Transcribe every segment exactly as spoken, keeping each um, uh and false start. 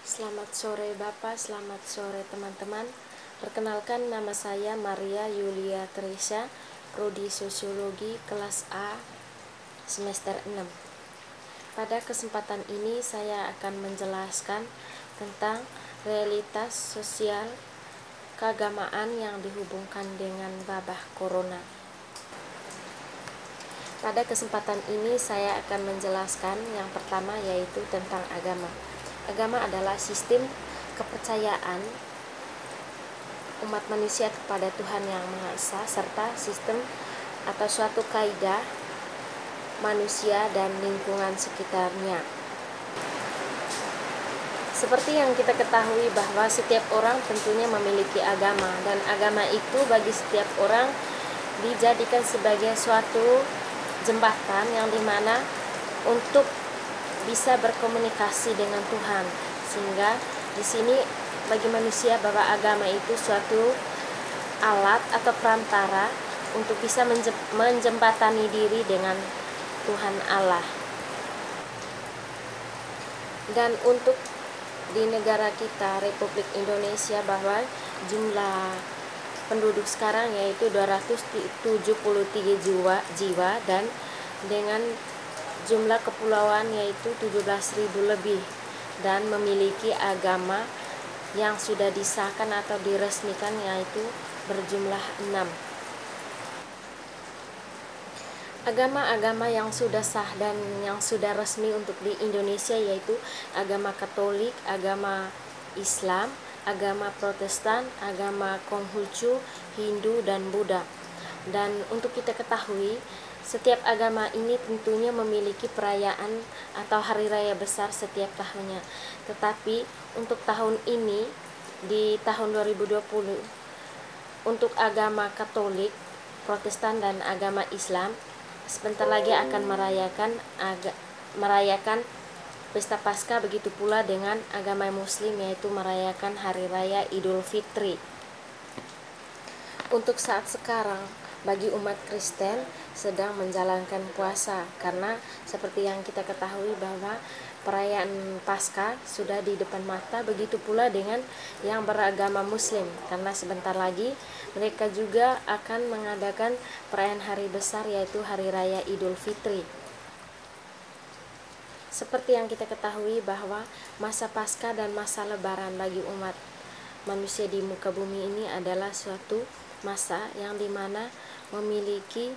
Selamat sore Bapak, selamat sore teman-teman. Perkenalkan, nama saya Maria Yulia Teresa, Prodi Sosiologi kelas A semester enam. Pada kesempatan ini saya akan menjelaskan tentang realitas sosial keagamaan yang dihubungkan dengan wabah corona. Pada kesempatan ini saya akan menjelaskan yang pertama, yaitu tentang agama. Agama adalah sistem kepercayaan umat manusia kepada Tuhan Yang Maha Esa, serta sistem atau suatu kaidah manusia dan lingkungan sekitarnya. Seperti yang kita ketahui bahwa setiap orang tentunya memiliki agama, dan agama itu bagi setiap orang dijadikan sebagai suatu jembatan yang dimana untuk bisa berkomunikasi dengan Tuhan, sehingga di sini bagi manusia bahwa agama itu suatu alat atau perantara untuk bisa menjembatani diri dengan Tuhan Allah. Dan untuk di negara kita, Republik Indonesia, bahwa jumlah penduduk sekarang yaitu dua ratus tujuh puluh tiga jiwa, jiwa dan dengan jumlah kepulauan yaitu tujuh belas ribu lebih, dan memiliki agama yang sudah disahkan atau diresmikan yaitu berjumlah enam. Agama-agama yang sudah sah dan yang sudah resmi untuk di Indonesia yaitu agama Katolik, agama Islam, agama Protestan, agama Konghucu, Hindu, dan Buddha. Dan untuk kita ketahui, setiap agama ini tentunya memiliki perayaan atau hari raya besar setiap tahunnya. Tetapi untuk tahun ini, di tahun dua ribu dua puluh, untuk agama Katolik, Protestan, dan agama Islam sebentar lagi akan merayakan aga, merayakan pesta Paskah. Begitu pula dengan agama Muslim, yaitu merayakan hari raya Idul Fitri. Untuk saat sekarang, bagi umat Kristen sedang menjalankan puasa, karena seperti yang kita ketahui bahwa perayaan Paskah sudah di depan mata. Begitu pula dengan yang beragama Muslim, karena sebentar lagi mereka juga akan mengadakan perayaan hari besar yaitu hari raya Idul Fitri. Seperti yang kita ketahui bahwa masa Paskah dan masa Lebaran bagi umat manusia di muka bumi ini adalah suatu masa yang dimana memiliki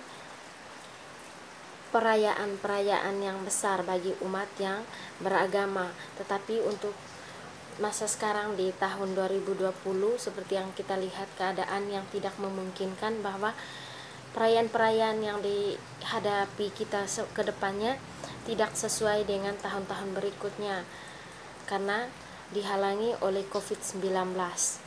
perayaan-perayaan yang besar bagi umat yang beragama. Tetapi untuk masa sekarang di tahun dua ribu dua puluh, seperti yang kita lihat, keadaan yang tidak memungkinkan bahwa perayaan-perayaan yang dihadapi kita ke depannya tidak sesuai dengan tahun-tahun berikutnya karena dihalangi oleh covid sembilan belas.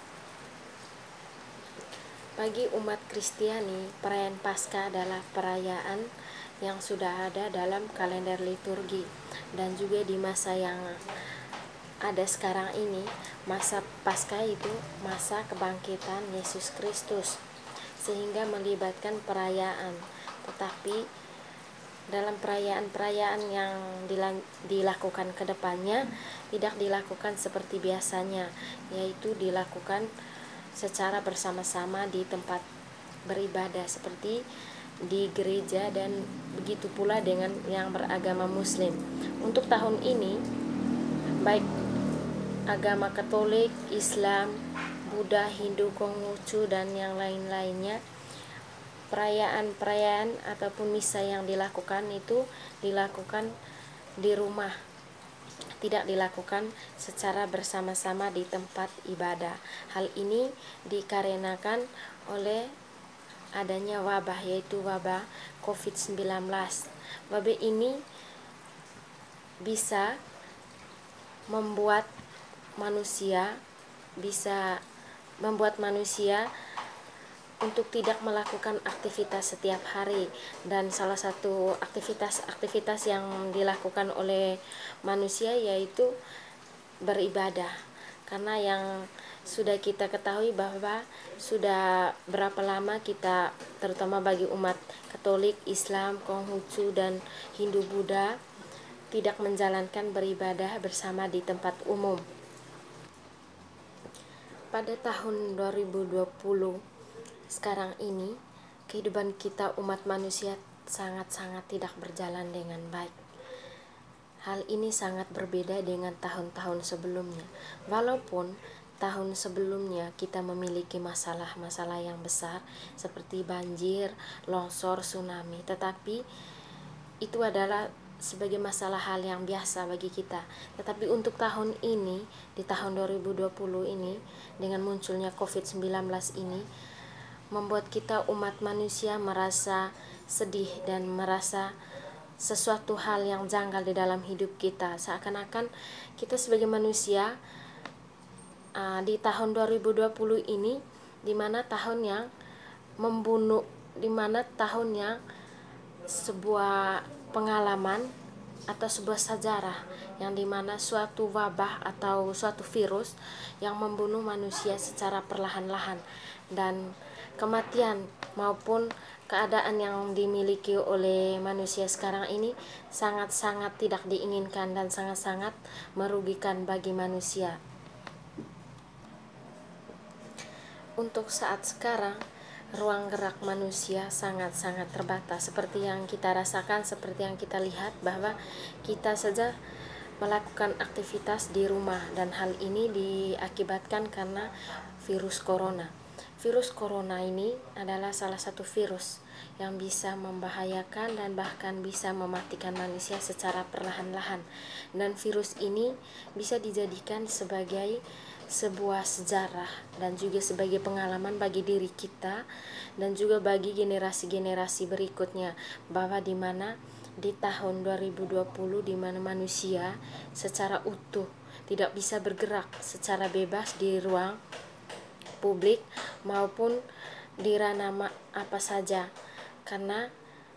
Bagi umat Kristiani, perayaan Paskah adalah perayaan yang sudah ada dalam kalender liturgi, dan juga di masa yang ada sekarang ini, masa Paskah itu masa kebangkitan Yesus Kristus, sehingga melibatkan perayaan. Tetapi dalam perayaan-perayaan yang dilakukan ke depannya tidak dilakukan seperti biasanya, yaitu dilakukan secara bersama-sama di tempat beribadah seperti di gereja, dan begitu pula dengan yang beragama Muslim. Untuk tahun ini, baik agama Katolik, Islam, Buddha, Hindu, Konghucu, dan yang lain-lainnya, perayaan-perayaan ataupun misa yang dilakukan itu dilakukan di rumah, tidak dilakukan secara bersama-sama di tempat ibadah. Hal ini dikarenakan oleh adanya wabah, yaitu wabah covid sembilan belas. Wabah ini bisa membuat manusia bisa membuat manusia untuk tidak melakukan aktivitas setiap hari, dan salah satu aktivitas-aktivitas yang dilakukan oleh manusia yaitu beribadah. Karena yang sudah kita ketahui bahwa sudah berapa lama kita, terutama bagi umat Katolik, Islam, Konghucu, dan Hindu Buddha, tidak menjalankan beribadah bersama di tempat umum. Pada tahun dua ribu dua puluh sekarang ini, kehidupan kita umat manusia sangat-sangat tidak berjalan dengan baik. Hal ini sangat berbeda dengan tahun-tahun sebelumnya. Walaupun tahun sebelumnya kita memiliki masalah-masalah yang besar seperti banjir, longsor, tsunami, tetapi itu adalah sebagai masalah hal yang biasa bagi kita. Tetapi untuk tahun ini, di tahun dua ribu dua puluh ini, dengan munculnya covid sembilan belas ini, membuat kita umat manusia merasa sedih dan merasa sesuatu hal yang janggal di dalam hidup kita. Seakan-akan kita sebagai manusia uh, di tahun dua ribu dua puluh ini, di mana tahun yang membunuh, di mana tahun yang sebuah pengalaman atau sebuah sejarah yang dimana suatu wabah atau suatu virus yang membunuh manusia secara perlahan-lahan, dan kematian maupun keadaan yang dimiliki oleh manusia sekarang ini sangat-sangat tidak diinginkan dan sangat-sangat merugikan bagi manusia. Untuk saat sekarang, ruang gerak manusia sangat-sangat terbatas, seperti yang kita rasakan, seperti yang kita lihat bahwa kita saja melakukan aktivitas di rumah, dan hal ini diakibatkan karena virus corona. Virus corona ini adalah salah satu virus yang bisa membahayakan dan bahkan bisa mematikan manusia secara perlahan-lahan, dan virus ini bisa dijadikan sebagai sebuah sejarah dan juga sebagai pengalaman bagi diri kita dan juga bagi generasi-generasi berikutnya, bahwa di mana di tahun dua ribu dua puluh di mana manusia secara utuh tidak bisa bergerak secara bebas di ruang publik maupun di ranah apa saja, karena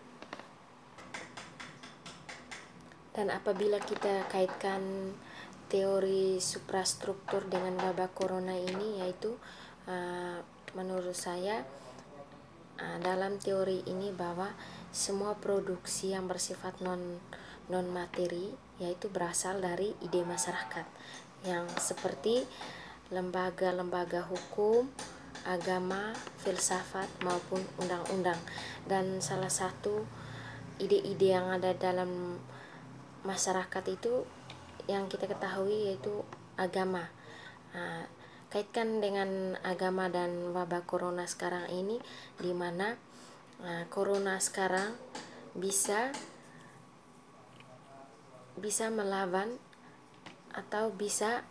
dan apabila kita kaitkan teori suprastruktur dengan wabah corona ini, yaitu uh, menurut saya uh, dalam teori ini bahwa semua produksi yang bersifat non non materi yaitu berasal dari ide masyarakat yang seperti lembaga-lembaga hukum, agama, filsafat maupun undang-undang, dan salah satu ide-ide yang ada dalam masyarakat itu yang kita ketahui yaitu agama. Nah, kaitkan dengan agama dan wabah corona sekarang ini, di mana nah, corona sekarang bisa bisa melawan atau bisa,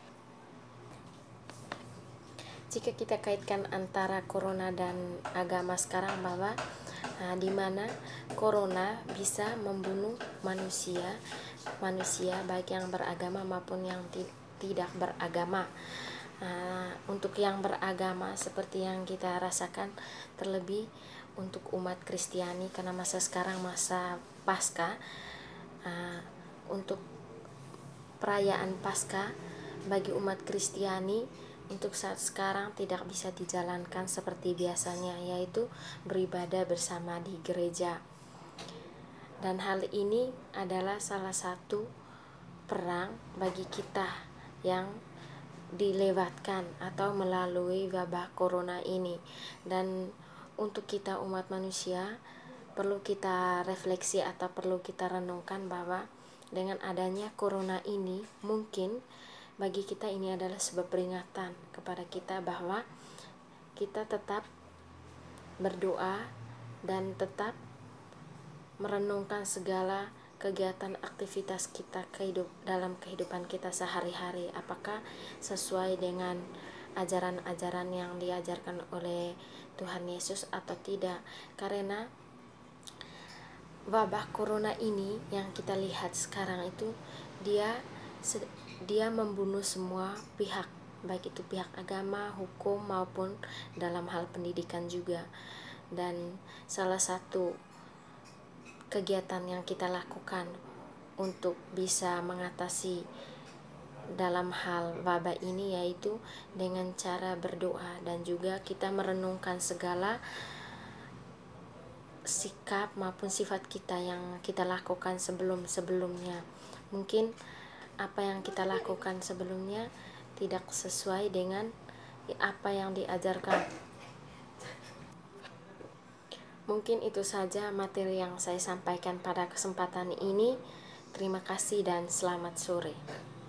jika kita kaitkan antara corona dan agama sekarang, bahwa nah, di mana corona bisa membunuh manusia manusia baik yang beragama maupun yang tidak beragama. Nah, untuk yang beragama seperti yang kita rasakan, terlebih untuk umat Kristiani karena masa sekarang masa Paskah, uh, untuk perayaan Paskah bagi umat Kristiani untuk saat sekarang tidak bisa dijalankan seperti biasanya, yaitu beribadah bersama di gereja. Dan hal ini adalah salah satu perang bagi kita yang dilewatkan atau melalui wabah corona ini. Dan untuk kita umat manusia, perlu kita refleksi atau perlu kita renungkan bahwa dengan adanya corona ini, mungkin bagi kita ini adalah sebuah peringatan kepada kita bahwa kita tetap berdoa dan tetap merenungkan segala kegiatan aktivitas kita kehidup, dalam kehidupan kita sehari-hari, apakah sesuai dengan ajaran-ajaran yang diajarkan oleh Tuhan Yesus atau tidak. Karena wabah corona ini yang kita lihat sekarang itu dia dia membunuh semua pihak, baik itu pihak agama, hukum maupun dalam hal pendidikan juga. Dan salah satu kegiatan yang kita lakukan untuk bisa mengatasi dalam hal wabah ini yaitu dengan cara berdoa, dan juga kita merenungkan segala sikap maupun sifat kita yang kita lakukan sebelum-sebelumnya. Mungkin apa yang kita lakukan sebelumnya tidak sesuai dengan apa yang diajarkan. Mungkin itu saja materi yang saya sampaikan pada kesempatan ini. Terima kasih dan selamat sore.